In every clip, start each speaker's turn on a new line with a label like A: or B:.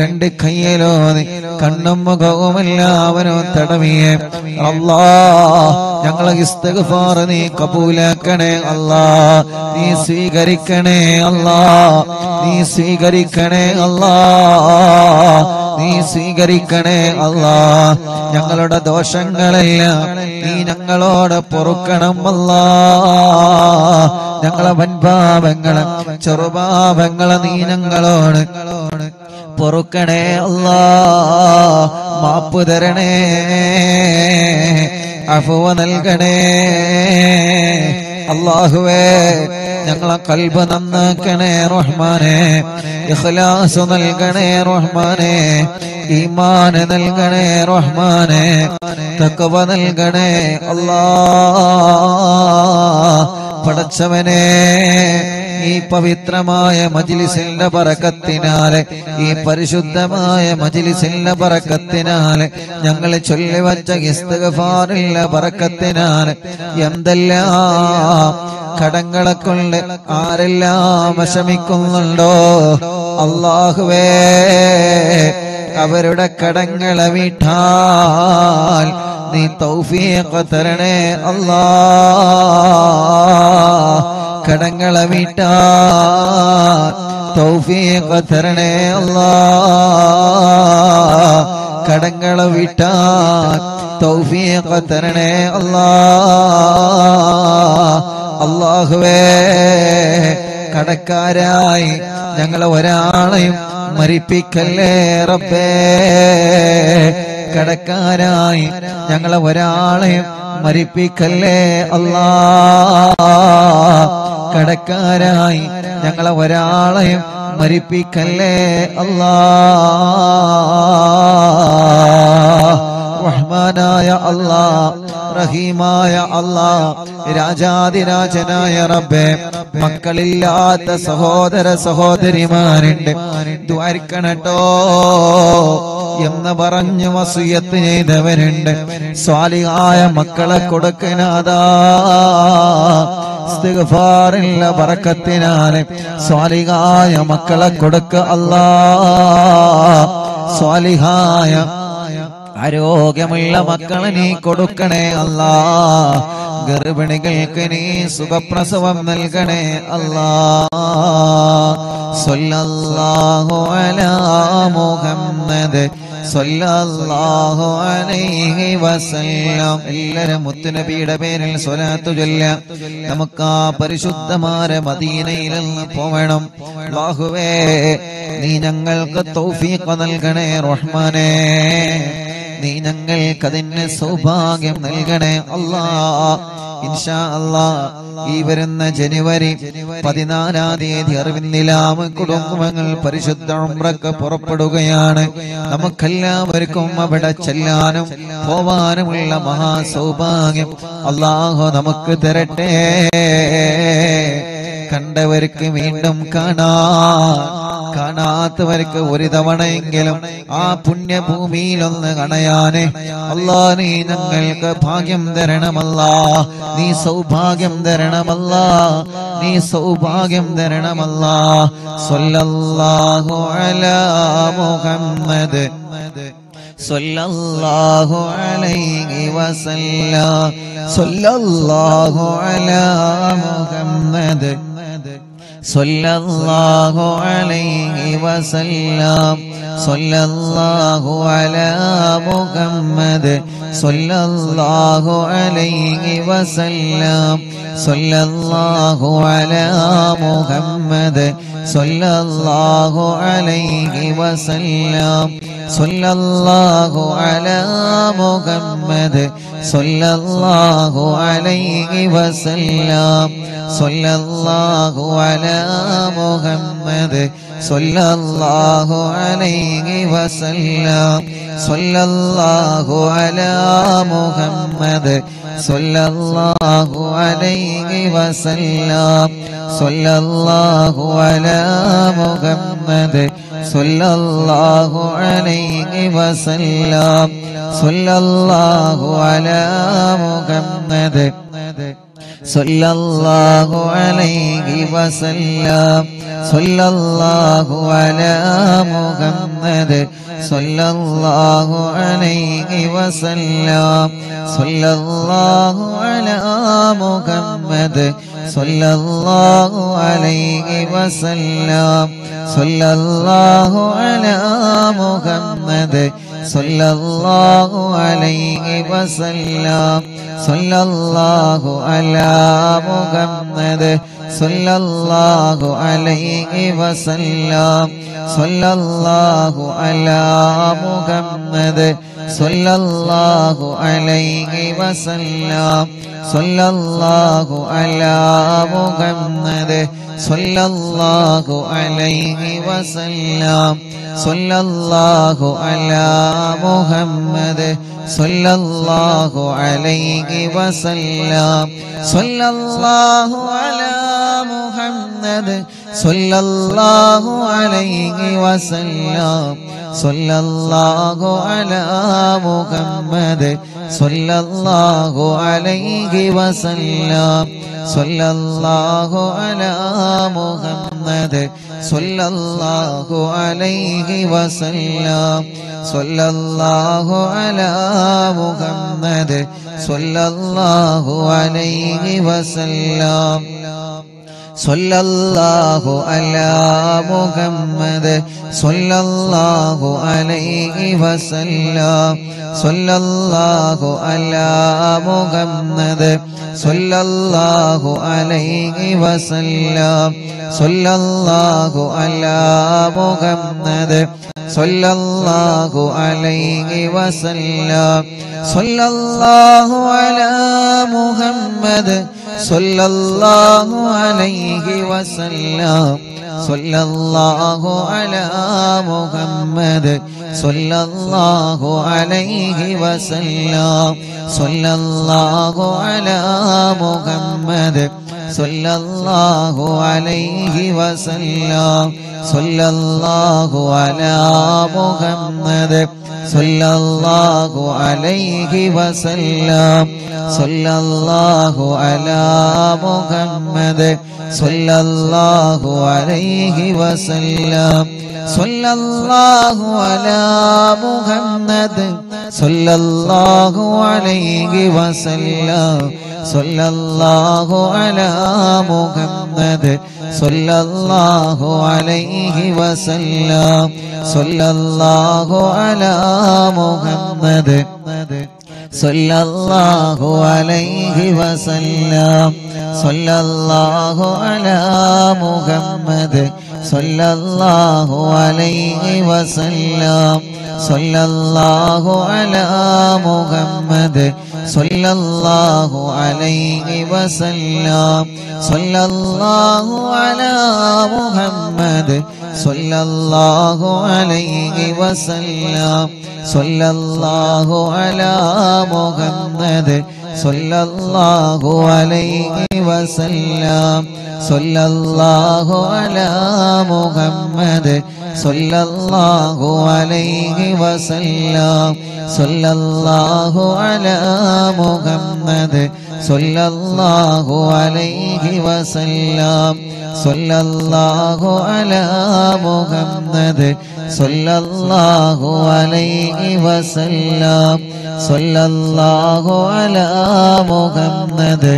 A: രണ്ട് കയ്യിലോതി കണ്ണും മുഖവും എല്ലാവരും തടവിയെ അല്ലാ ഞങ്ങളെ ഇസ്തിഗ്ഫാർ നീ കബൂലാക്കണേ അല്ലാ നീ സ്വീകരിക്കണേ അല്ലാ നീ സ്വീകരിക്കണേ അല്ലാ നീ സ്വീകരിക്കണേ അല്ലാ ഞങ്ങളുടെ ദോഷങ്ങളെല്ലാം നീ ഞങ്ങളോട് പൊറുക്കണം അല്ലാ ഞങ്ങളെ വൻപാപങ്ങളെ ചെറുപാപങ്ങളെ നീ ഞങ്ങളോട് പൊറുക്കണേ അല്ലാ മാപ്പ് തരണേ അഫ്വ നൽകണേ അല്ലാഹുവേ ഞങ്ങളെ ഖൽബ് നന്നാക്കണേ റഹ്മാനേ ഇഖ്ലാസ് നൽകണേ റഹ്മാനേ ഈമാൻ നൽകണേ റഹ്മാനേ തഖ്വ നൽകണേ അല്ലാ പടച്ചവനേ ഈ പവിത്രമായ മജ്ലിസിന്റെ ബറക്കത്തിനാലെ ഈ പരിശുദ്ധമായ മജ്ലിസിന്റെ ബറക്കത്തിനാലെ ഞങ്ങൾ ചൊല്ലിവച്ച ഇസ്തിഗ്ഫാറിന്റെ ബറക്കത്തിനാലെ എന്തെല്ലാം കടങ്ങളെ കൊണ്ട് ആരെല്ലാം വിഷമിക്കുന്നുണ്ടോ അല്ലാഹുവേ അവരുടെ കടങ്ങളെ വീട്ടാൽ നീ തൗഫീഖ് തരണേ അല്ലാ കടങ്ങളെ വീട്ടാൽ തൗഫീഖ് തരണേ അല്ലാ കടങ്ങളെ വീട്ടാൽ തൗഫീഖ് തരണേ അല്ലാ അല്ലാഹുവേ കടക്കാരായി ഞങ്ങളെ ഒരാളെയും മരിപ്പിക്കല്ലേ റബ്ബേ കടക്കാരായി ഞങ്ങളെ ഒരാളെയും മരിപ്പിക്കല്ലേ അല്ലാ കടക്കാരായി ഞങ്ങളെ ഒരാളെയും മരിപ്പിക്കല്ലേ അല്ലാ റഹ്മാനായ അല്ലാ റഹീമായ അല്ലാ രാജാതിരാജനായ റബ്ബേ മക്കളില്ലാത്ത സഹോദര സഹോദരിമാരുണ്ട് ദ്വാരിക്കണട്ടോ എന്ന് പറഞ്ഞു വസിയത്ത് ചെയ്തവരുണ്ട് സ്വാലിഹായ മക്കളെ കൊടുക്കനാദാ ഇസ്തിഗ്ഫാറിന്റെ ബറക്കത്തിനാലെ സ്വാലിഹായ മക്കളെ കൊടുക്ക അല്ലാ സ്വാലിഹായ ആരോഗ്യമുള്ള മക്കളെ നീ കൊടുക്കണേ അല്ലാ ഗർഭിണികൾക്ക് നീ സുഖപ്രസവം നൽകണേ അല്ലാ സല്ലല്ലാഹു അലാ മുഹമ്മദ് സല്ലല്ലാഹു അലൈഹി വസല്ലം എല്ലാവരും മുത്തുനബിയുടെ പേരിൽ സ്വലാത്ത് ചൊല്ലാം നമുക്ക് ആ പരിശുദ്ധമായ മദീനയിൽ നിന്ന് പോവണം അല്ലാഹുവേ നീ ഞങ്ങൾക്ക് തൗഫീഖ് നൽകണേ റഹ്മാനേ നീ ഞങ്ങൾക്കതിന് സൗഭാഗ്യം നൽകണേ അല്ലാ ഇൻഷാ അല്ലാ ഈ വരുന്ന ജനുവരി 14-ാം തീയതി അറിവിന്നിലാമ കുടുംബങ്ങൾ പരിശുദ്ധ ഉംറക്ക് പുറപ്പെടുകയാണ് നമുക്കെല്ലാവർക്കും അവിടെ ചെല്ലാനും പോവാനുമുള്ള മഹാസൗഭാഗ്യം അല്ലാഹു നമുക്ക് തരട്ടെ കണ്ടവർക്ക് വീണ്ടും കാണാത്തവർക്ക് ഒരു തവണയെങ്കിലും ആ പുണ്യഭൂമിയിലൊന്ന് കാണാനെ അല്ലാ നീ ഞങ്ങൾക്ക് ഭാഗ്യം തരണമല്ലാ നീ സൗഭാഗ്യം തരണമല്ലാ നീ സൗഭാഗ്യം തരണമല്ലാ സല്ലല്ലാഹു അലാ മുഹമ്മദ് സല്ലല്ലാഹു അലൈഹി വസല്ലം സല്ലല്ലാഹു അലാ മുഹമ്മദ് സല്ലല്ലാഹു അലൈഹി വസല്ലം സല്ലല്ലാഹു അലാ മുഹമ്മദ് സല്ലല്ലാഹു അലൈഹി വസല്ലം സല്ലല്ലാഹു അലാ മുഹമ്മദ് സല്ലല്ലാഹു അലൈഹി വസല്ലം സല്ലല്ലാഹു അലാ മുഹമ്മദ് സല്ലല്ലാഹു അലൈഹി വസല്ലം സല്ലല്ലാഹു അലാ മുഹമ്മദ് സല്ലല്ലാഹു അലൈഹി വസല്ലം സല്ലല്ലാഹു അലാ മുഹമ്മദ് സല്ലല്ലാഹു അലൈഹി വസല്ലം സല്ലല്ലാഹു അലാ മുഹമ്മദ് സല്ലല്ലാഹു അലൈഹി വസല്ലം സല്ലല്ലാഹു അലാ മുഹമ്മദ് സല്ലല്ലാഹു അലൈഹി വസല്ലം സല്ലല്ലാഹു അലാ മുഹമ്മദ് സല്ലല്ലാഹു അലൈഹി വസല്ലം സല്ലല്ലാഹു അലാ മുഹമ്മദ് സല്ലല്ലാഹു അലൈഹി വസല്ലം സല്ലല്ലാഹു അലാ മുഹമ്മദ് സല്ലല്ലാഹു അലൈഹി വസല്ലം സല്ലല്ലാഹു അലാ മുഹമ്മദ് സല്ലല്ലാഹു അലൈഹി വസല്ലം സല്ലല്ലാഹു അലാ മുഹമ്മദ് സല്ലല്ലാഹു അലൈഹി വസല്ലം സല്ലല്ലാഹു അലാ മുഹമ്മദ് സല്ലല്ലാഹു അലൈഹി വസല്ലം സല്ലല്ലാഹു അലാ മുഹമ്മദ് സല്ലല്ലാഹു അലൈഹി വസല്ലം സല്ലല്ലാഹു അലാ മുഹമ്മദ് സല്ലല്ലാഹു അലൈഹി വസല്ലം സല്ലല്ലാഹു അലാ മുഹമ്മദ് സല്ലല്ലാഹു അലൈഹി വസല്ലം സല്ലല്ലാഹു അലാ മുഹമ്മദ് സല്ലല്ലാഹു അലൈഹി വസല്ലം സല്ലല്ലാഹു അലാ മുഹമ്മദ് സല്ലല്ലാഹു അലൈഹി വസല്ലം സല്ലല്ലാഹു അലാ മുഹമ്മദ് സല്ലല്ലാഹു അലൈഹി വസല്ലം സല്ലല്ലാഹു അലാ മുഹമ്മദ് സല്ലല്ലാഹു അലൈഹി വസല്ലം സല്ലല്ലാഹു അലാ മുഹമ്മദ് സല്ലല്ലാഹു അലൈഹി വസല്ലം സല്ലല്ലാഹു അലാ മുഹമ്മദ് സല്ലല്ലാഹു അലൈഹി വസല്ലം സല്ലല്ലാഹു അലാ മുഹമ്മദ് സല്ലല്ലാഹു അലൈഹി വസല്ലം സല്ലല്ലാഹു അലാ മുഹമ്മദ് സല്ലല്ലാഹു അലൈഹി വസല്ലം സല്ലല്ലാഹു അലാ മുഹമ്മദ് സല്ലല്ലാഹു അലൈഹി വസല്ലം സല്ലല്ലാഹു അലാ മുഹമ്മദ് സല്ലല്ലാഹു അലൈഹി വസല്ലം സല്ലല്ലാഹു അലാ മുഹമ്മദ് സല്ലല്ലാഹു അലൈഹി വസല്ലം സല്ലല്ലാഹു അലാ മുഹമ്മദ് സല്ലല്ലാഹു അലൈഹി വസല്ലം സല്ലല്ലാഹു അലാ മുഹമ്മദ് സല്ലല്ലാഹു അലൈഹി വസല്ലം സല്ലല്ലാഹു അലാ മുഹമ്മദ് സല്ലല്ലാഹു അലൈഹി വസല്ലം സല്ലല്ലാഹു അലാ മുഹമ്മദ് സല്ലല്ലാഹു അലൈഹി വസല്ലം സല്ലല്ലാഹു അലാ മുഹമ്മദ് സല്ലല്ലാഹു അലൈഹി വസല്ലം സല്ലല്ലാഹു അലാ മുഹമ്മദ് സല്ലല്ലാഹു അലൈഹി വസല്ലം സല്ലല്ലാഹു അലാ മുഹമ്മദ് സല്ലല്ലാഹു അലൈഹി വസല്ലം സല്ലല്ലാഹു അലാ മുഹമ്മദ് സല്ലല്ലാഹു അലൈഹി വസല്ലം സല്ലല്ലാഹു അലാ മുഹമ്മദ് സല്ലല്ലാഹു അലൈഹി വസല്ലം സല്ലല്ലാഹു അലാ മുഹമ്മദ്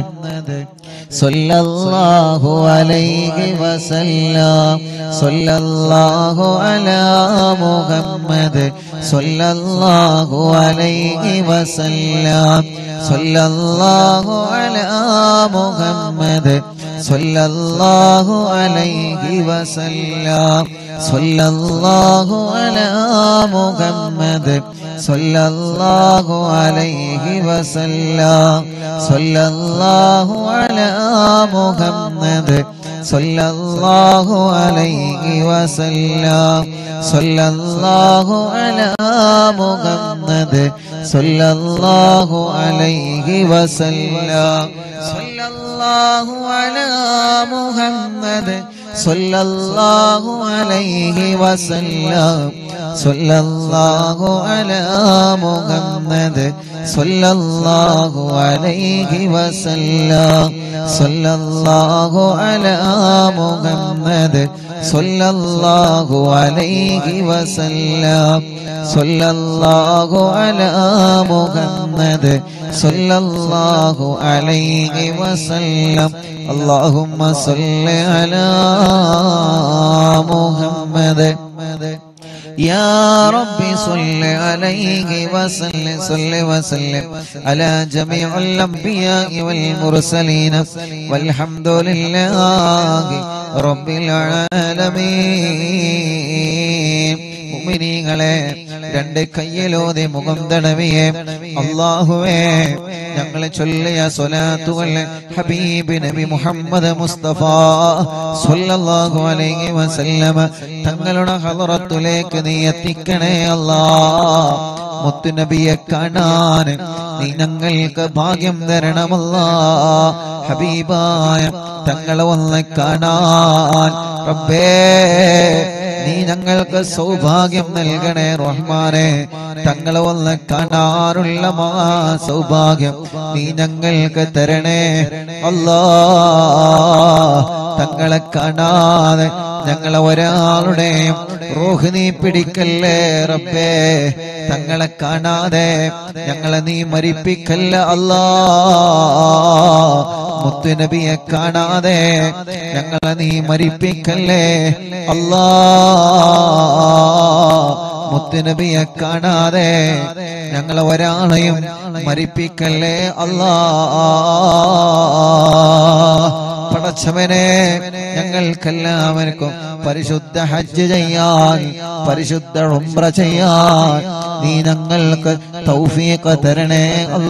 A: സല്ലല്ലാഹു അലൈഹി വസല്ലം സല്ലല്ലാഹു അലാ മുഹമ്മദ് സല്ലല്ലാഹു അലൈഹി വസല്ലം സല്ലല്ലാഹു അലാ മുഹമ്മദ് സല്ലല്ലാഹു അലൈഹി വസല്ലം സല്ലല്ലാഹു അലാ മുഹമ്മദ് സല്ലല്ലാഹു അലൈഹി വസല്ലം സല്ലല്ലാഹു അലാ മുഹമ്മദ് സല്ലല്ലാഹു അലൈഹി വസല്ലം സല്ലല്ലാഹു അലാ മുഹമ്മദ് സല്ലല്ലാഹു അലൈഹി വസല്ലം സല്ലല്ലാഹു അലാ മുഹമ്മദ് സല്ലല്ലാഹു അലൈഹി വസല്ലം സല്ലല്ലാഹു അലാ മുഹമ്മദ് സല്ലല്ലാഹു അലൈഹി വസല്ലം സല്ലല്ലാഹു അലാ മുഹമ്മദ് സല്ലല്ലാഹു അലൈഹി വസല്ലം സല്ലല്ലാഹു അലാ മുഹമ്മദ് സല്ലല്ലാഹു അലൈഹി വസല്ലം اللهم صل على محمد يا رب صل عليه وسلم صل وسلم على جميع الأنبياء والمرسلين والحمد لله رب العالمين മുഅ്മിനീങ്ങളെ രണ്ട് കയ്യിലോതി മുഖം തടവിയെ അല്ലാഹുവേ ഞങ്ങളെ ചൊല്ലിയ സ്വലാത്തുകൾ ഹബീബ് നബി മുഹമ്മദ് മുസ്തഫ സ്വല്ലല്ലാഹു അലൈഹി വസല്ലമ തങ്ങളുടെ ഹളറത്തിലേക്ക് നീ എത്തിക്കണേ അല്ലാഹ് മുത്തു നബിയെ കാണാൻ നീ ഞങ്ങൾക്ക് ഭാഗ്യം തരണമല്ലാഹ് ഹബീബായ തങ്ങളെ ഒന്ന് കാണാൻ റബ്ബേ നീ ഞങ്ങൾക്ക് സൗഭാഗ്യം നൽകണേ റഹ്മാനെ തങ്ങളെ ഒന്ന് കാണാനുള്ള സൗഭാഗ്യം നീ ഞങ്ങൾക്ക് തരണേ അല്ലാഹ് തങ്ങളെ കാണാതെ ഞങ്ങളെ ഒരാളുടെയും റൂഹ് നീ പിടിക്കല്ലേ റബ്ബേ തങ്ങളെ കാണാതെ ഞങ്ങളെ നീ മരിപ്പിക്കല്ല അല്ലാഹ് മുത്തു നബിയെ കാണാതെ ഞങ്ങളെ നീ മരിപ്പിക്കല്ലേ അല്ലാഹ് മുത്തു നബിയെ കാണാതെ ഞങ്ങളെ ഒരാളെയും മരിപ്പിക്കല്ലേ അല്ലാഹ് പടച്ചവനെ ഞങ്ങൾക്കെല്ലാവർക്കും പരിശുദ്ധ ഹജ്ജ് ചെയ്യാൻ പരിശുദ്ധ ഉംറ ചെയ്യാൻ നീ ഞങ്ങൾക്ക് തൗഫീഖ് തരണേ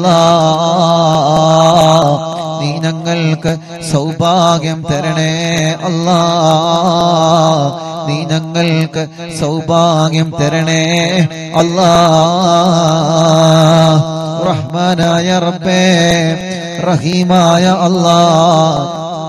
A: അല്ലാഹ് നീ ഞങ്ങൾക്ക് സൗഭാഗ്യം തരണേ അല്ലാഹ് നീ ഞങ്ങൾക്ക് സൗഭാഗ്യം തരണേ അല്ലാഹ് റഹ്മാനായ റബ്ബേ റഹീമായ അല്ലാഹ്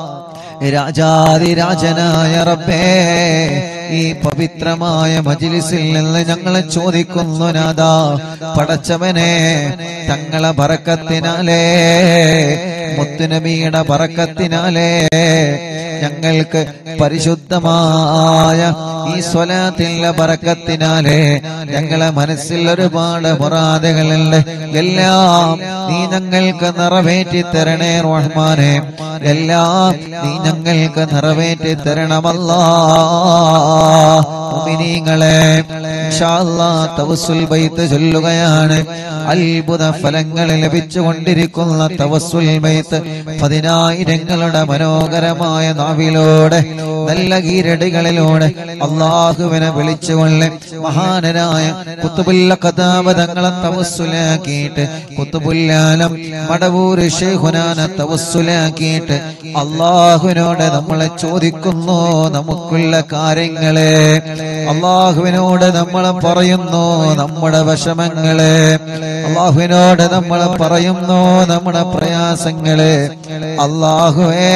A: രാജാതിരാജനായ റബ്ബേ ഈ പവിത്രമായ മജ്ലിസിൽ നിന്ന് ഞങ്ങളെ ചോദിക്കുന്നു നാഥാ പടച്ചവനെ തങ്ങളെ ബറക്കത്തിനാലേ മുത്തുനബിയുടെ ബറക്കത്തിനാലേ ഞങ്ങൾക്ക് പരിശുദ്ധമായ ഈ സ്വലാത്തിന്റെ ബറക്കത്തിനാലേ ഞങ്ങളെ മനസ്സിൽ ഒരുപാട് മുറാദുകളുണ്ട് എല്ലാം നീ ഞങ്ങൾക്ക് നിറവേറ്റി തരണേ റഹ്മാനെ എല്ലാം നീ ഞങ്ങൾക്ക് നിറവേറ്റി തരണമല്ലാഹ് മുഅ്മിനീങ്ങളെ ഇൻഷാ അല്ലാഹ് തവസ്സുൽ ബൈത്ത് ചൊല്ലുകയാണ് അത്ഭുത ഫലങ്ങൾ ലഭിച്ചുകൊണ്ടിരിക്കുന്ന തവസ്സുൽ ബൈത്ത് പതിനായിരങ്ങളുടെ മനോഹരമായ നാവിലൂടെ നല്ല ഗീരടികളിലൂടെ അല്ലാഹുവിനെ വിളിച്ചുകൊണ്ട് മഹാനരായ ഖുത്ബുൽ ഖതാബ തങ്ങളെ തവസ്സുലാക്കിയിട്ട് ഖുത്ബുൽ ആലം മടവൂർ ശൈഖുനാനെ തവസ്സുലാക്കിയിട്ട് അല്ലാഹുവിനോട് നമ്മളെ ചോദിക്കുന്നു നമുക്കുള്ള കാര്യങ്ങളെ അല്ലാഹുവിനോട് നമ്മൾ പറയുന്നു നമ്മുടെ വിഷമങ്ങളെ അല്ലാഹുവിനോട് നമ്മൾ പറയുന്നു നമ്മുടെ പ്രയാസങ്ങളെ അല്ലാഹുവേ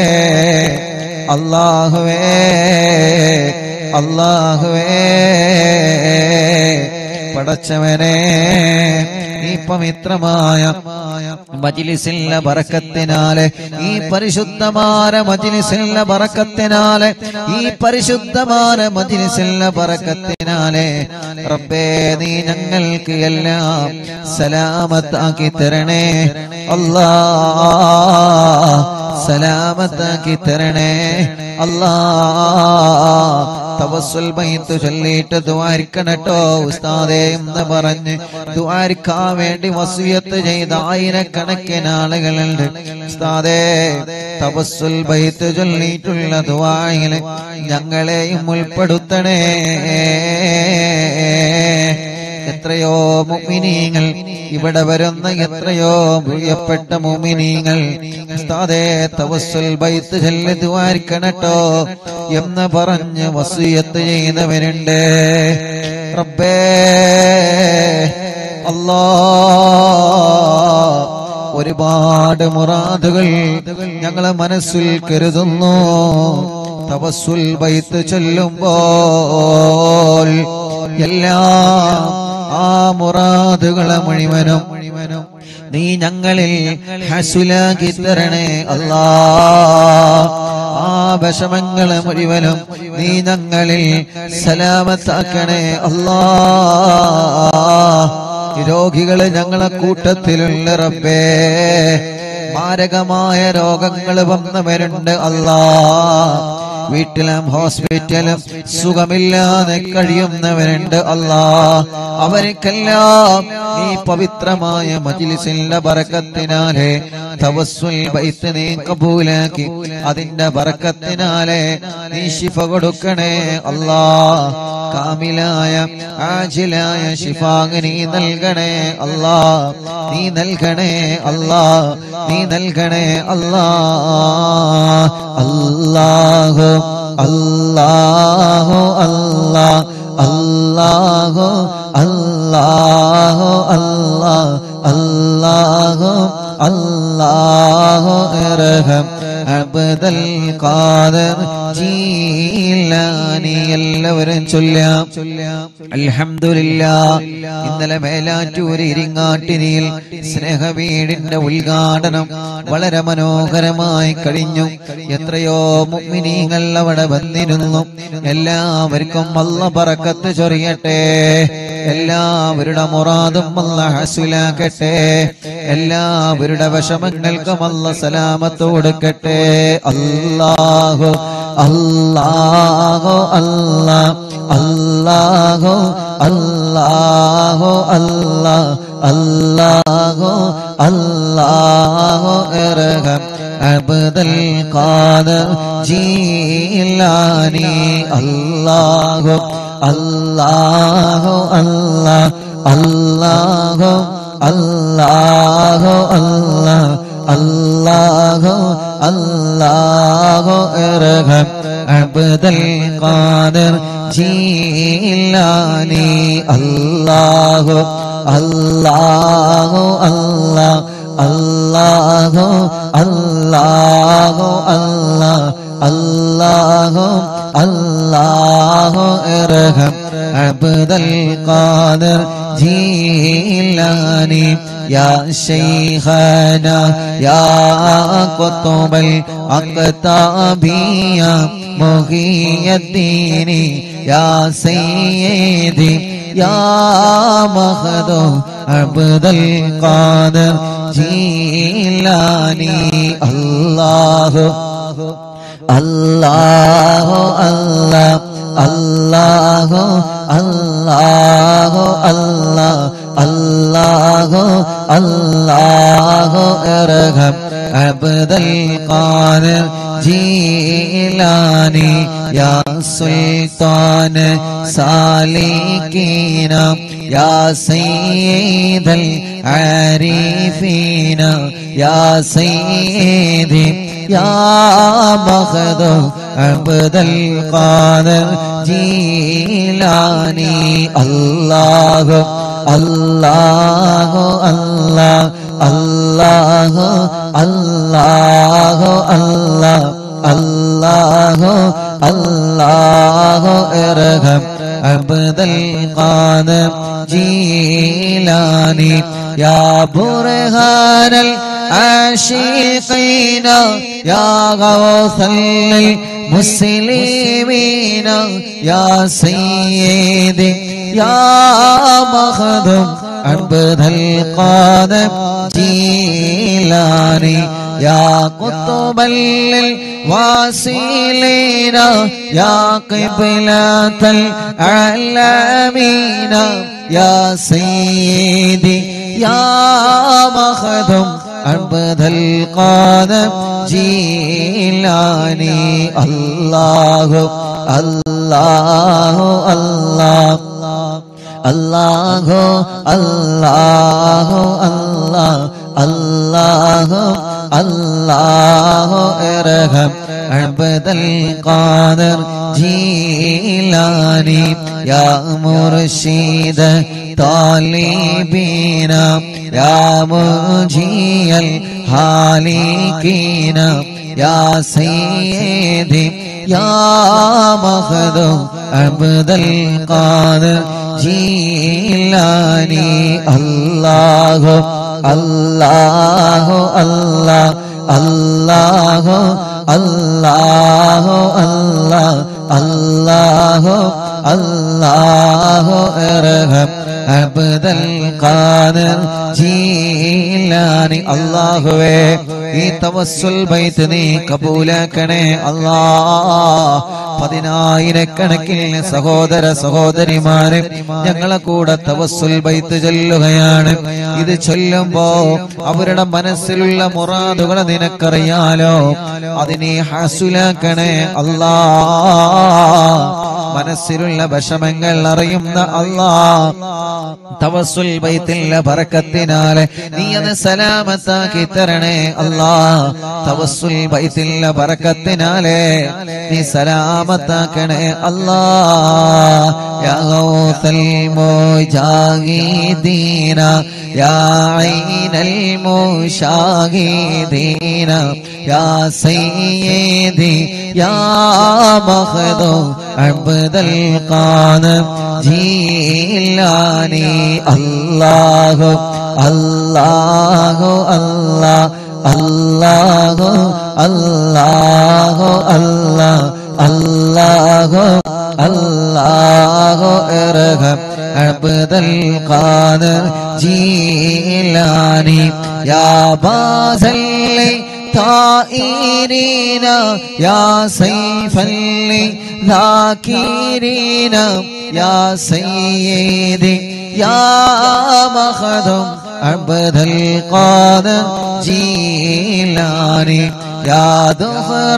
A: അല്ലാഹുവേ അല്ലാഹുവേ പടച്ചവനെ ഈ പവിത്രമായ മജ്ലിസിന്റെ ബറക്കത്തിനാലെ ഈ പരിശുദ്ധമായ മജ്ലിസിന്റെ ബറക്കത്തിനാലെ ഈ പരിശുദ്ധമായ മജ്ലിസിന്റെ ബറക്കത്തിനാലെ റബ്ബേ നീ ഞങ്ങൾക്ക് എല്ലാം സലാമത്താക്കി തരണേ അല്ലാഹ് സലാമത്താക്കി തരണേ അല്ലാഹ് തവസ്സുൽ ബൈത്ത് ചൊല്ലിയിട്ട് ദുആരിക്കണട്ടോ ഉസ്താദേ എന്ന് പറഞ്ഞ് ദുആരിക്കാൻ വേണ്ടി വസിയത്ത് ചെയ്ത ആയിരക്കണക്കിന് ആളുകളുണ്ട് ഉസ്താദേ തവസ്സുൽ ബൈത്ത് ചൊല്ലിയിട്ടുള്ള ദുആയിൽ ഞങ്ങളെയും ഉൾപ്പെടുത്തണേ എത്രയോ മുഅ്മിനീങ്ങൾ ഇവിടെ വരുന്ന എത്രയോ പ്രിയപ്പെട്ട മുഅ്മിനീങ്ങൾ ഉസ്താദേ തവസ്സുൽ ബൈത്ത് ചൊല്ലി ദുആരിക്കണട്ടോ എന്ന് പറഞ്ഞ് വസിയത്ത് ചെയ്തവരുണ്ട് റബ്ബേ അല്ലാഹ് ഒരുപാട് മുറാദുകൾ ഞങ്ങളെ മനസ്സിൽ കരുതുന്നു തവസ്സുൽ ബൈത്ത് ചൊല്ലുമ്പോൾ എല്ലാം ആ മുറാദുകളെ മുഴുവനും നീ ഞങ്ങളിൽ ഹസുലാക്കി തരണേ അല്ലാ. ആ വിഷമങ്ങളെ മുഴുവനും നീ ഞങ്ങളിൽ സലാമത്താക്കണേ അല്ലാ. രോഗികള് ഞങ്ങളെ കൂട്ടത്തിലുള്ള റബ്ബേ, മാരകമായ രോഗങ്ങൾ വന്നവരുണ്ട് അല്ലാ. വീട്ടിലും ഹോസ്പിറ്റലും സുഖമില്ലാതെ കഴിയുന്നവരുണ്ട് അല്ലാ. അവർക്കെല്ലാം നീ പവിത്രമായ മജ്ലിസിന്റെ ബറക്കത്തിനാലെ തവസ്സുൽ ബൈത്ത് നീ കബൂലാക്കി അതിന്റെ ബറക്കത്തിനാലെ നീ ശിഫ കൊടുക്കണേ അല്ലാ. കാമിലായ ആജിലായ ശിഫാ നീ നൽകണേ അല്ലാ. നീ നൽകണേ അല്ലാ. നീ നൽകണേ അല്ലാ. അല്ലാഹു അല്ലാഹു അല്ലാ അല്ലാഹു അല്ലാഹു അല്ലാ അല്ലാഹു അല്ലാഹു ഇർഹം അബ്ദുൽ ഖാദിർ ജീലാനി. എല്ലാവരും ചൊല്ലാം അൽഹംദുലില്ലാഹ്. ഇന്നലെ മേലാറ്റൂർ ഇരിങ്ങാട്ടിരിയിൽ സ്നേഹവീടിന്റെ ഉദ്ഘാടനം വളരെ മനോഹരമായി കഴിഞ്ഞു. എത്രയോ മുഅ്മിനീങ്ങൾ അവിടെ വന്നിരുന്നു. എല്ലാവർക്കും അല്ലാഹ് ബറക്കത്ത് ചൊരിയട്ടെ. എല്ലാവരുടെ മുറാദും അല്ലാഹ് ഹസുലാക്കട്ടെ. എല്ലാവരുടെ വിഷമങ്ങൾക്കും അല്ലാഹ് സലാമത്ത് കൊടുക്കട്ടെ. അല്ലാഹു അല്ലാഹു അല്ലാ അല്ലാഹു അല്ലാഹു അല്ലാ അല്ലാഹു അല്ലാഹു ഇർഹം അബ്ദുൽ ഖാദിർ ജീലാനി. അല്ലാഹു അല്ലാഹു അല്ലാ അല്ലാഹു അല്ലാഹു അല്ലാ അല്ലാഹു അല്ലാഹു ഇർഹം അബ്ദുൽ ഖാദിർ ജീലാനി. അല്ലാഹു അല്ലാഹു അല്ലാ അല്ലാഹു അല്ലാഹു അല്ലാ അല്ലാഹു അല്ലാഹു ഇർഹം അബ്ദുൽ ഖാദിർ ജീലാനി. يا شيخنا يا قطب الأقطاب يا محي الدين يا سيدي يا مخدوم عبد القادر جيلاني. الله الله الله الله الله الله الله الله ارحم عبد القادر جيلاني. يا سلطان سالكين يا سيد العارفين يا سيدي يا مخدوم عبد القادر جيلاني. الله الله الله الله الله الله الله الله ارحم عبد القادر جيلاني. يا برهان العاشقين يا غوث المسلمين يا سيدي يا مخدوم عبد القادر جيلاني. يا قطب الواصلين يا قبلة العالمين يا سيدي يا مخدوم عبد القادر جيلاني. الله الله الله الله الله الله الله الله ارحم عبد القادر جيلاني. يا مرشد طالبين يا مجي हालिकीना या सय्यदी या मखदूम अब्दुल कादिर जीलानी अल्लाह अल्लाह अल्लाह अल्लाह अल्लाह अल्लाह अल्लाह अल्लाह इरहम अब्दुल कादिर जीलानी अल्लाहुवे ഈ തവസ്സുൽ ബൈത്ത് നീ കബൂലാക്കണേ അല്ലാഹ്. 10,000 സഹോദര സഹോദരിമാരെ ഞങ്ങളെ കൂടെ തവസ്സുൽ ബൈത്ത് ചൊല്ലുകയാണ്. ഇത് ചൊല്ലുമ്പോ അവരുടെ മനസ്സിലുള്ള മുറാദുകൾ നിനക്കറിയാലോ, അതിനെ ഹാസുലാക്കണേ അല്ലാഹ്. മനസ്സിലുള്ള വിഷമങ്ങൾ അറിയുന്ന അല്ലാഹ്, തവസ്സുൽ ബൈത്തിലെ ബറക്കത്തിനാലെ നീ അത് സലാമത്താക്കി തരണേ അല്ലാഹ്. തവസ്സുൽ ബൈത്തിലെ ബറക്കത്തിനാലെ നീ സലാമത്താക്കണേ അല്ലാഹ്. യാ ഗൗസൽ മുജാഹിദീന യാ ഐനൽ മുശാഹിദീന യാ സയ്യിദി യാ മഖദൂം അബ്ദുൽ ഖാദിർ ജീലാനി അല്ലാഹു അല്ലാഹു അല്ലാഹ് അല്ലാഹു അല്ലാഹു അല്ലാഹ് അല്ലാഹു അല്ലാഹു ഇർഹം അബ്ദുൽ ഖാദിർ ജീലാനി യാ ബാസല്ലി طائرين يا سيف الذاكرين يا سيدي يا مخدوم عبد القادر جيلاني يا ذخر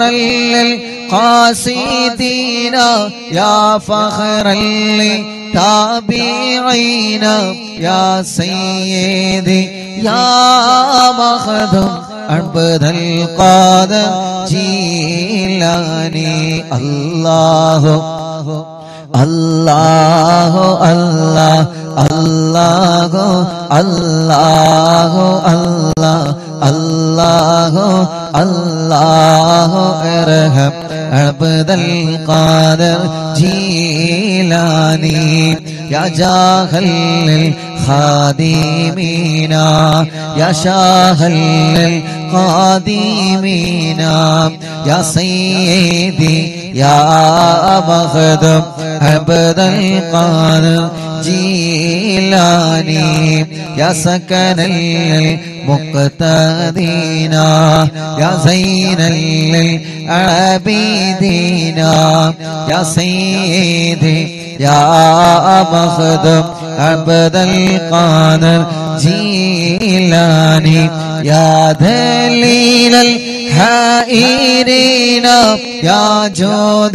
A: للقاصدين يا فخر للتابعين يا سيدي يا مخدوم عبد القادر جيلاني الله الله الله الله الله الله الله الله ارحم عبد القادر جيلاني يا جاهل الخادمين يا شاهل القادمين يا سيدي يا مخدوم عبد القادر جيلاني يا سكن المقتدين يا زين العابدين يا سيدي يا مخدوم عبد القادر جيلاني يا دليل الحائرين يا جود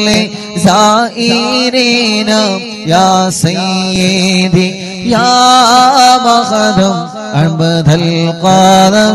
A: الزائرين يا سيدي يا مخدوم عبد القادر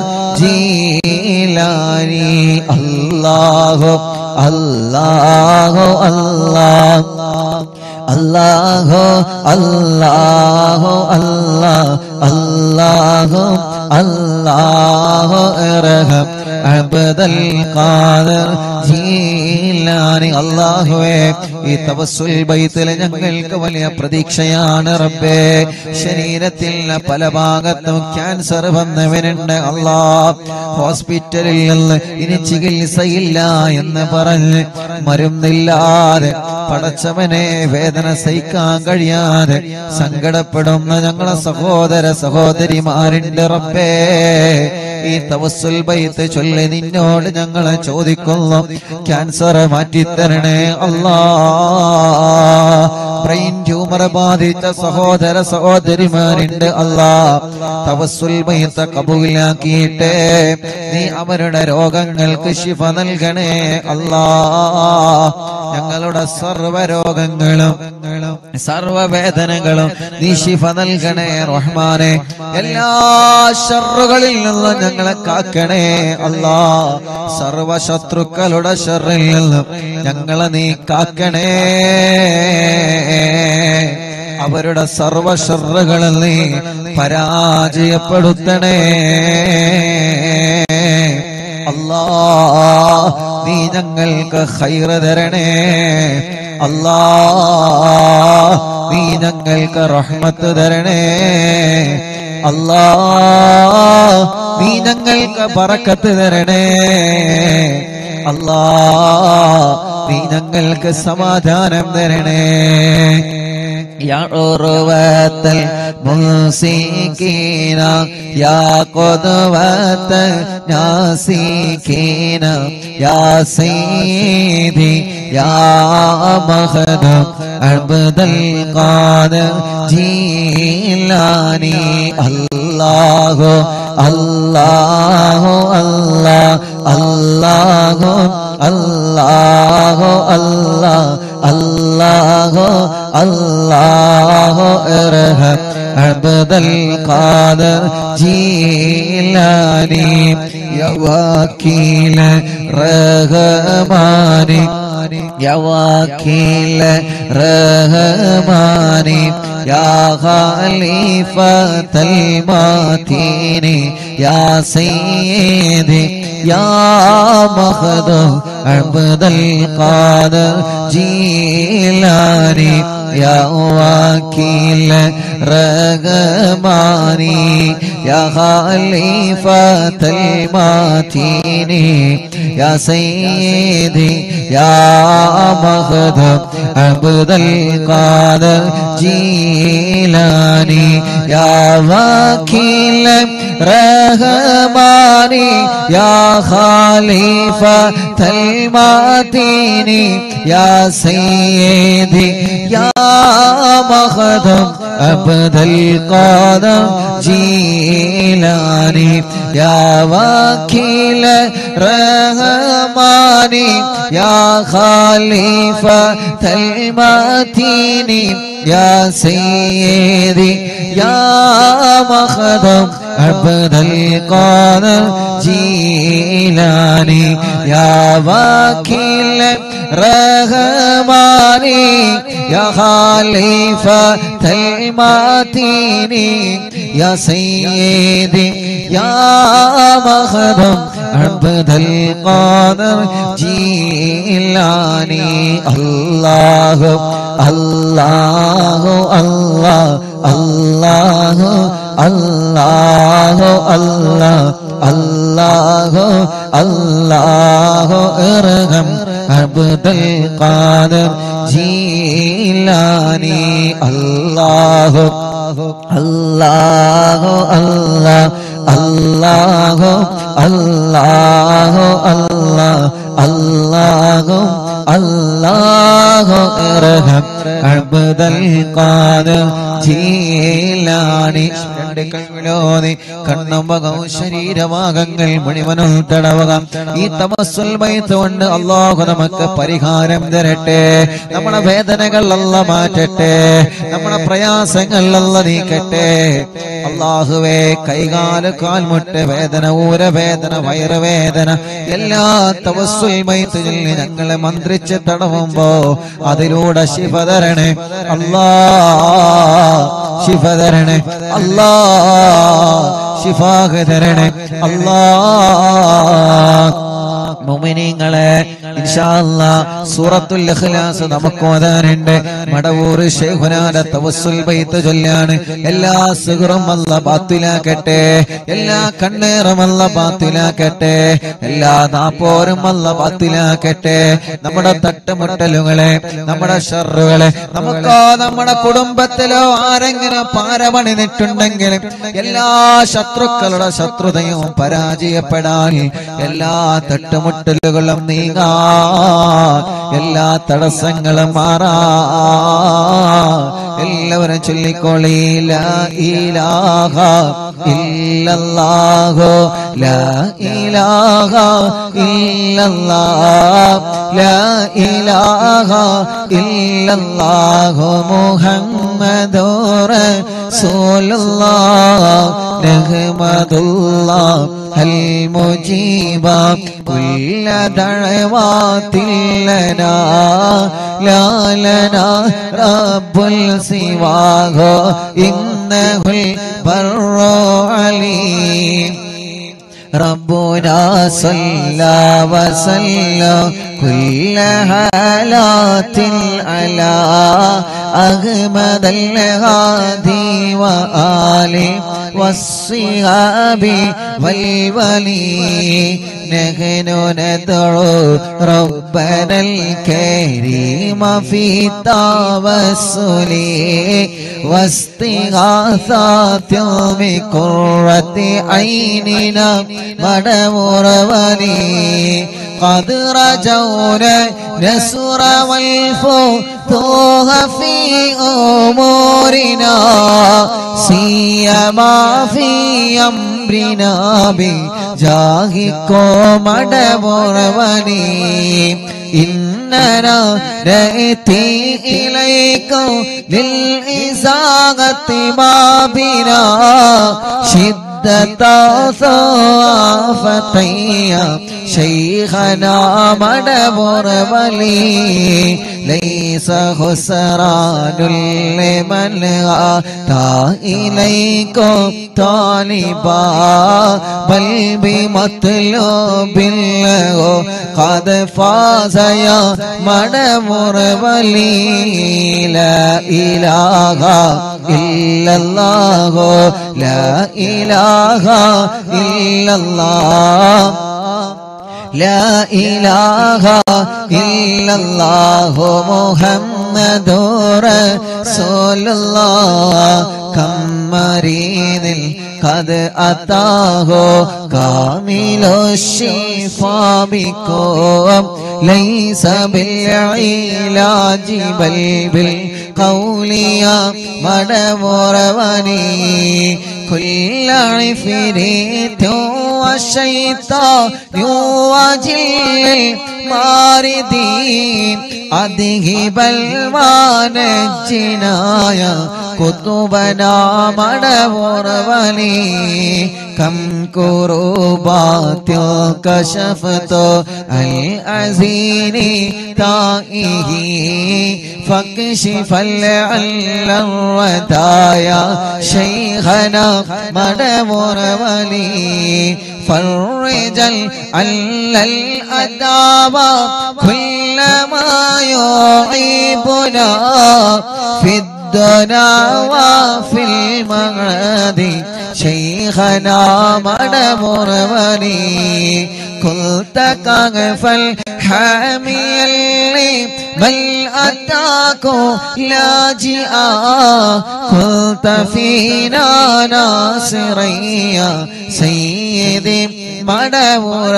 A: جيلاني الله الله الله الله الله الله الله الله ارحم عبد القادر ജീലാനി. അല്ലാഹുവേ, ഈ തവസ്സുൽ ബൈത്തിൽ ഞങ്ങൾക്ക് വലിയ പ്രതീക്ഷയാണ് റബ്ബേ. ശരീരത്തിൽ പല ഭാഗത്തും ക്യാൻസർ വന്നവനുണ്ട് അല്ലാഹ്. ഹോസ്പിറ്റലിൽ നിന്ന് ഇനി ചികിത്സയില്ല എന്ന് പറഞ്ഞ് മരുന്നില്ലാതെ പടച്ചവനെ വേദന സഹിക്കാൻ കഴിയാതെ സങ്കടപ്പെടുന്ന ഞങ്ങളെ സഹോദര സഹോദരിമാരുണ്ട് റബ്ബേ. ഈ തവസ്സുൽ ബൈത്ത് ചൊല്ലി നിന്നോട് ഞങ്ങൾ ചോദിക്കുന്നു, ക്യാൻസർ മാറ്റിത്തരണേ അല്ലാഹ്. ബ്രെയിൻ ട്യൂമർ ബാധിച്ച സഹോദര സഹോദരിമാരുണ്ട് അല്ലാഹ്. തവസ്സുൽ ബൈത്ത് കബൂലാക്കിയിട്ട് നീ അവരുടെ രോഗങ്ങൾക്ക് ശിഫ നൽകണേ അല്ലാഹ്. ഞങ്ങളുടെ സർവ്വ രോഗങ്ങളും സർവവേദനകളും നീ ശിഫ നൽകണേ റഹ്മാനെ. എല്ലാ ശർറുകളിൽ നിന്നും ഞങ്ങളെ കാക്കണേ അല്ലാഹ്. സർവ ശത്രുക്കളുടെ ശർറിൽ നിന്നും ഞങ്ങളെ നീ കാക്കണേ. അവരുടെ സർവ ശർറുകളിൽ നീ പരാജയപ്പെടുത്തണേ അല്ലാ നീ ഞങ്ങൾക്ക് ഖൈറ് തരണേ അല്ലാ നീ ഞങ്ങൾക്ക് റഹ്മത്ത് തരണേ അല്ലാ നീ ഞങ്ങൾക്ക് ബറക്കത്ത് തരണേ അല്ലാ നീ ഞങ്ങൾക്ക് സമാധാനം തരണേ يا عروة الممسكين يا قدوة الناسكين يا سيدي يا مخدوم عبد القادر جيلاني الله الله الله الله الله الله الله الله ارحم عبد القادر جيلاني يا وكيل رحماني يا وكيل رحماني يا خليفة المتين يا سيدي يا مخدوم عبد القادر جيلاني يا وكيل رحماني يا خليفة المتين يا سيدي يا مخدوم عبد القادر جيلاني يا وكيل رحماني يا خليفة المتين يا سيدي يا مخدوم عبد القادر جيلاني يا وكيل رحماني يا خليفة المتين يا سيدي يا مخدوم عبد القادر جيلاني يا وكيل رحماني يا خليفة المتين يا سيدي يا مخدوم عبد القادر جيلاني الله الله الله الله الله الله الله الله ارحم عبد القادر جيلاني الله الله الله الله الله الله الله الله ارحم عبد القادر جيلاني കണ്ണുമ്പകവും ശരീരഭാഗങ്ങൾ മുഴുവനും തടവുക ഈ തവസ്സുൽ ബൈത്ത് കൊണ്ട് അല്ലാഹു നമുക്ക് പരിഹാരം തരട്ടെ നമ്മുടെ വേദനകൾ അല്ലാഹു മാറ്റട്ടെ നമ്മുടെ പ്രയാസങ്ങൾ അല്ലാഹു നീക്കട്ടെ അല്ലാഹുവേ കൈകാല് കാൽമുട്ട് വേദന ഊരവേദന വയറുവേദന എല്ലാ തവസ്സുൽ ബൈത്തിൽ ഞങ്ങളെ മന്ത്രിച്ച് തടവുമ്പോ അതിലൂടെ ശിഫ തരണേ അല്ലാഹ് ശിഫ തരണേ അല്ലാഹ് ശിഫാ തരണേ അല്ലാഹ് മുഅ്മിനീങ്ങളെ ഇൻഷാ അല്ലാഹ് സൂറത്തുൽ ഇഖ്ലാസ് നമുക്ക് ഓതാനുണ്ട് മടവൂർ ശൈഖുനാന്റെ തവസ്സുൽ ബൈത്ത് ചൊല്ലാണ് എല്ലാ സിഹറും അല്ലാഹ് ബാത്തിലാക്കട്ടെ എല്ലാ കണ്ണേറും അല്ലാഹ് ബാത്തിലാക്കട്ടെ എല്ലാ നാപ്പോരും അല്ലാഹ് ബാത്തിലാക്കട്ടെ നമ്മുടെ തട്ടുമുട്ടലുകളെ നമ്മുടെ ഷർറുകളെ നമുക്കോ നമ്മുടെ കുടുംബത്തിലോ ആരെങ്കിലും പാരപണിതിട്ടുണ്ടെങ്കിൽ എല്ലാ ശത്രുക്കളുടെ ശത്രുതയും പരാജയപ്പെടാൻ എല്ലാ തട്ടുമുട്ടലുകളും നീങ്ങാ എല്ലാ തടസ്സങ്ങളും മാറാ എല്ലാവരും ചൊല്ലിക്കോളി ലാ ഇലാഹ ഇല്ലല്ലാഹു ലാ ഇലാഹ ഇല്ലല്ലാഹ് ലാ ഇലാഹ ഇല്ലല്ലാഹു മുഹമ്മദുർ റസൂലുള്ളാഹ് നഹ്മദുല്ലാഹ് المجيب كل دعوات لنا لا لنا رب سواه إنه البر عليم ربنا صلى وسلم كل حالات على أحمد الهادي وآله والصحاب والولي نحن ندعو ربنا الكريم في التوسل واستغاثات بقرة عيننا مدمر ولي قد رجونا نصر والفتوح في أمورنا سيما في أمرنا بجاهكم مدمر ولي إننا نأتي إليكم للإزاغة ما بنا شدة ثافتيا شيخنا مدبر ولي ليس خسران لمن أتى إليكم طالبا بل بمطلوب له قد فاز يا مدبر ولي لا إله إلا الله لا إله إلا الله لا إله إلا الله محمد رسول الله كم مريض قد أتاه كامل الشفاء بكم ليس بالعلاج بل بالقول يا مدبر وني كل عفريت والشيطان وجل الماردين أذهب المانجنا يا كتبنا مدبر ولي كم كروبات كشفت الأزين تائه فاكشف العل الودايا شيخنا مدبر ولي فرج العل الأداب كل ما يعيبنا في الدنا وفي المغرد شيخنا مدبر ولي كنت كغف الحامي اللي بل أتاك لاجئا كنت فينا ناصريا سيدي مدبر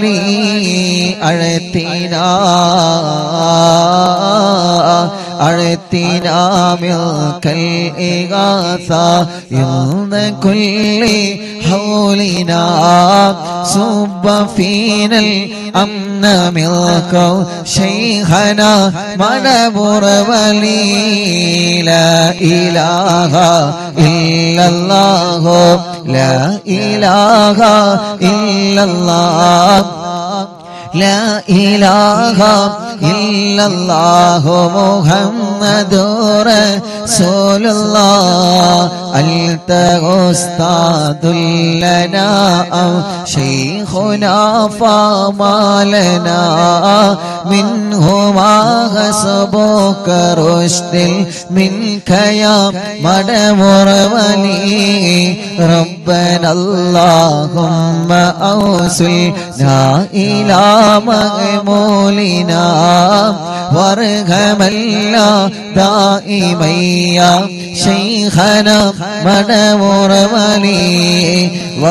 A: ولي أعطنا منك الإغاثة يوم كل حولنا صب فينا الأمن منك شيخنا مدبر ولي لا إله إلا الله لا إله إلا الله لا إله إلا الله محمد رسول الله أنت أستاذ لنا أو شيخنا فما لنا منه ما حسبك رشد منك يا مدبر ولي ربنا اللهم أوصلنا إلى مغمولنا وارحم الله دائما يا شيخنا مدبر ولي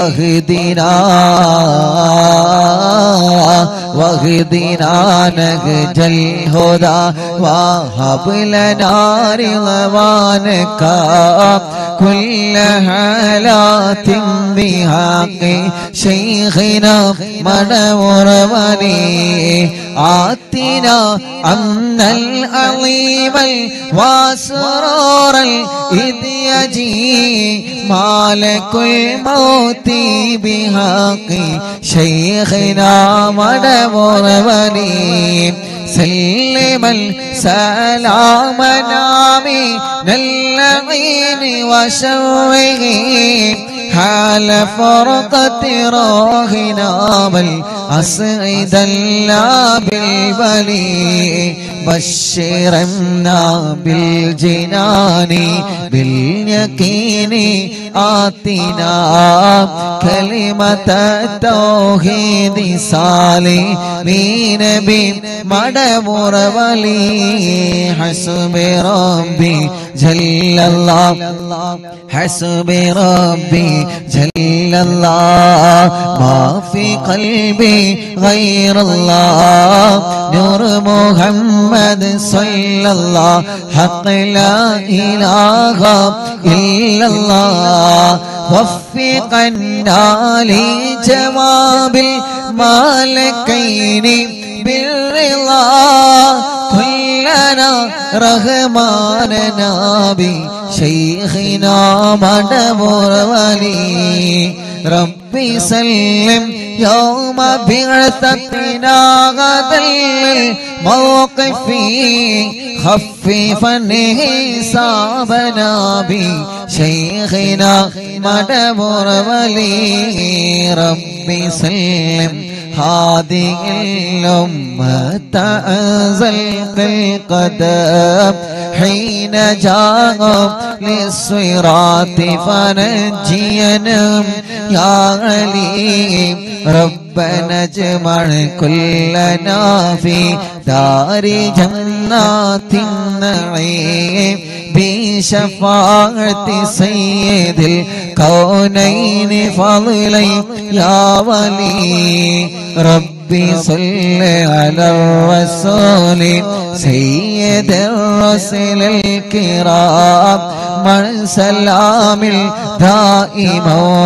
A: واهدنا نهج الهدى وهب لنا رضوانك كل حالات بحق شيخنا مدبر ولي آتنا أمن العظيم وسرور إذ يجي مالك الموت بحق شيخنا مدبر ولي سلم السلام من اللعين وشره حال فرقة راهنا والأسعد الله بالبلي بشرنا بالجنان باليقين آتنا كلمة التوحيد صالحين بمدبر ولي حسب ربي جل الله حسب ربي جل الله ما في قلبي غير الله نور محمد صلى الله حق لا إله إلا الله وفقنا لجواب الملكين بالرضا كلنا رحماننا بشيخنا مدبر ولي ربي سلم يوم بعثتنا غدا الموقف خففا حسابنا بشيخنا مدبر ولي ربي سلم هذه الأمة أزلق القدم حين جاء للصراط فنجينا يا علي ربنا اجمع كلنا في دار جنات النعيم بشفاعة سيد الكونين فضلي يا ولي ربي صل على الرسول سيد الرسل الكرام من سلام الدائم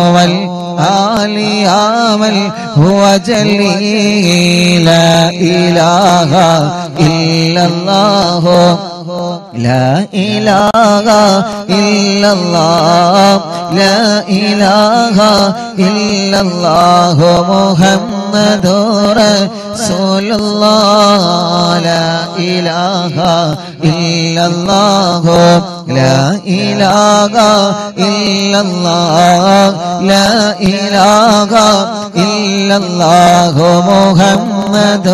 A: والآل آمل هو جليل لا إله إلا الله لا إله إلا الله لا إله إلا الله محمد رسول الله لا إله إلا الله لا إله إلا الله لا إله إلا الله محمد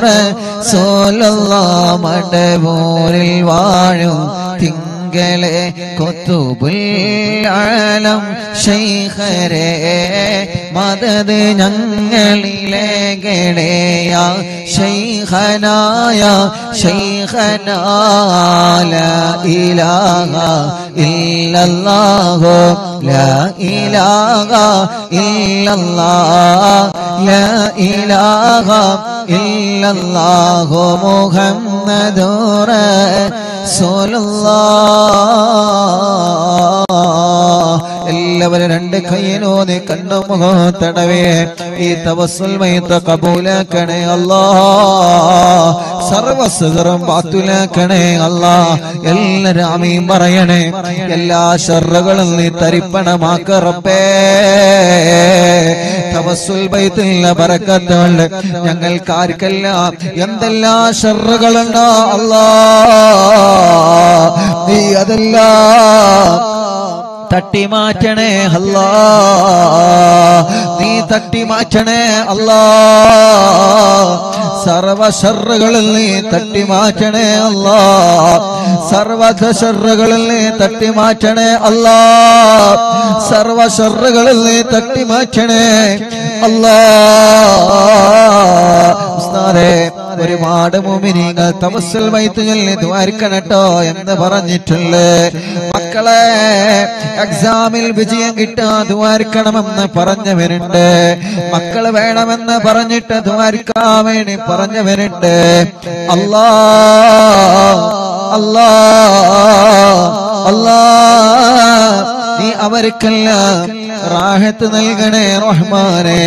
A: رسول الله മടവൂരിൽ വാഴും തിങ്കളെ കുത്തുബുൽ ആലം ശൈഖരെ മദദ് ഞങ്ങളിലെ ഗണേയ ശൈഖനായ ശൈഖനാ ലാ ഇലാഹ ഇല്ലല്ലാഹു ലാ ഇലാഹ ഇല്ലല്ലാഹ് ലാ ഇലാഹ ഇല്ലല്ലാഹു മുഹമ്മദുർ റസൂലുള്ളാഹ് എല്ലാവരും രണ്ട് കൈയിനോനെ കണ്ണു മുഖത്തടവേ ഈ തവസ്സുൽ മൈത കബൂലാക്കണേ അല്ലാഹ് സർവ്വസുഖം ബാത്തുലാക്കണേ അല്ലാഹ് എല്ലാവരും ആമീൻ പറയണേ എല്ലാ ശർറുകളും നീ തരിപ്പണമാക്ക റബ്ബേ തവസ്സുൽ ബൈത്തുൽ ബറക്കത്ത് കൊണ്ട് ഞങ്ങൾക്ക് ആർക്കെല്ലാം എന്തെല്ലാം ശർറുകളുണ്ടോ അല്ലാഹ് നീ അതെല്ലാം തട്ടി മാറ്റണേ അല്ലാഹ് നീ തട്ടി മാറ്റണേ അല്ലാഹ് സർവ ശർറുകളിൽ നീ തട്ടി മാറ്റണേ അല്ലാഹ് സർവ ശർറുകളിൽ നീ തട്ടി മാറ്റണേ അല്ലാഹ് സർവ ശർറുകളിൽ നീ തട്ടി മാറ്റണേ അല്ലാഹ് ഉസ്താദേ ഒരുപാട് മുഅ്മിനീങ്ങൾ തവസ്സുൽ ബൈത്തുൽ ദ്വാരിക്കണട്ടോ എന്ന് പറഞ്ഞിട്ടുണ്ട് മക്കളെ എക്സാമിൽ വിജയം കിട്ടാൻ ദ്വാരിക്കണമെന്ന് പറഞ്ഞവരുണ്ട് മക്കള് വേണമെന്ന് പറഞ്ഞിട്ട് ദ്വാരിക്കാൻ വേണ്ടി പറഞ്ഞവരുണ്ട് അല്ലാഹ് അല്ലാഹ് അല്ലാഹ് നീ അവർക്കെല്ലാം റാഹത്ത് നൽകണേ റഹ്മാനേ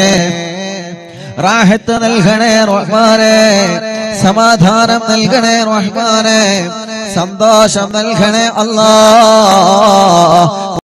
A: റാഹത്ത് നൽകണേ റഹ്മാനേ സമാധാനം നൽകണേ റഹ്മാനേ സന്തോഷം നൽകണേ അല്ലാഹ്